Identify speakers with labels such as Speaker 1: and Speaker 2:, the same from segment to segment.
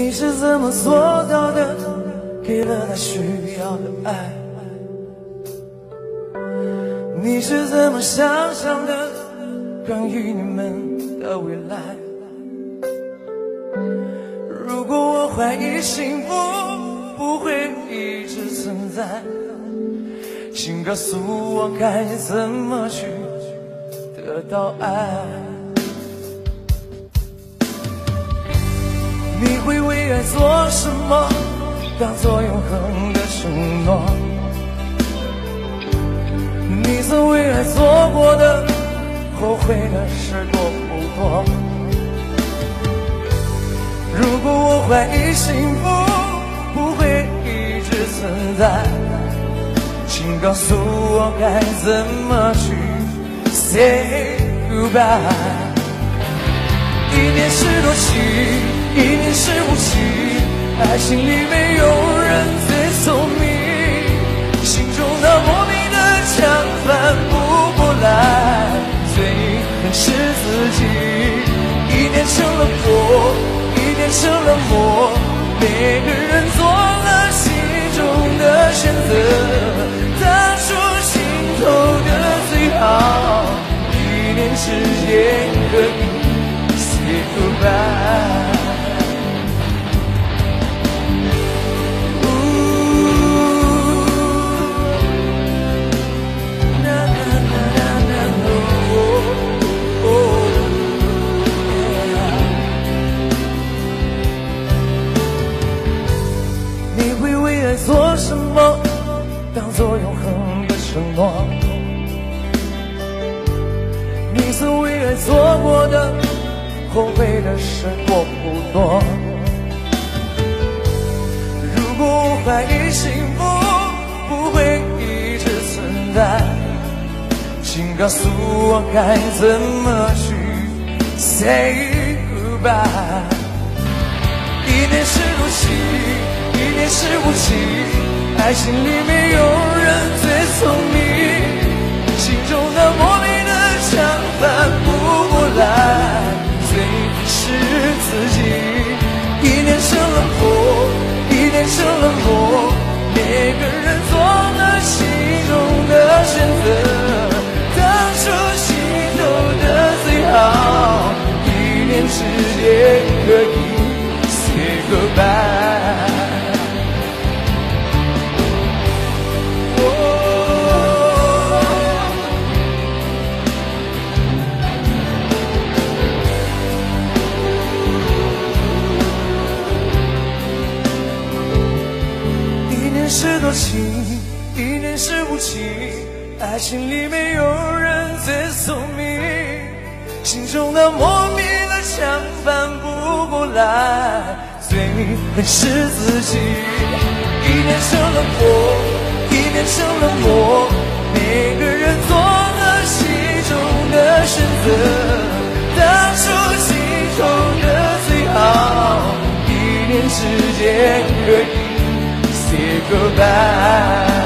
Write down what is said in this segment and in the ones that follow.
Speaker 1: 你是怎么做到的？给了他需要的爱。你是怎么想象的？关于你们的未来。如果我怀疑幸福不会一直存在，请告诉我该怎么去得到爱。你会为爱做什么？当作永恒的承诺。你曾为爱做过的后悔的事多不多？如果我怀疑幸福不会一直存在，请告诉我该怎么去 say goodbye。 一念是多情，一念是无情，爱情里没有人最聪明，心中那莫名的墙翻不过来，最恨是自己。一念成了佛，一念成了魔，每个人做了心中的选择，当初心头的最好，一念之间可以say goodbye。你会为爱做什么？当作永恒的承诺。你曾为爱做过的后悔的事多不多？如果我怀疑幸福不会一直存在，请告诉我该怎么去 say goodbye。 一念是多情，一念是无情，爱情里没有人最聪明，心中那莫名的墙翻不过来，最是自己。一念成了佛，一念成了魔，每个人做了心中的选择，当初心头的最好，一念之间可以say goodbye。一念是多情，一念是无情，爱情里没有人最聪明，心中的莫名的墙翻不过来，最恨是自己。一念成了佛，一念成了魔，每个人做了心中的选择，当初心头的最好，一念之间可以say goodbye。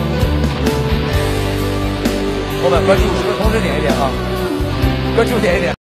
Speaker 1: 我们关注是不是同时点一点啊？关注点一点。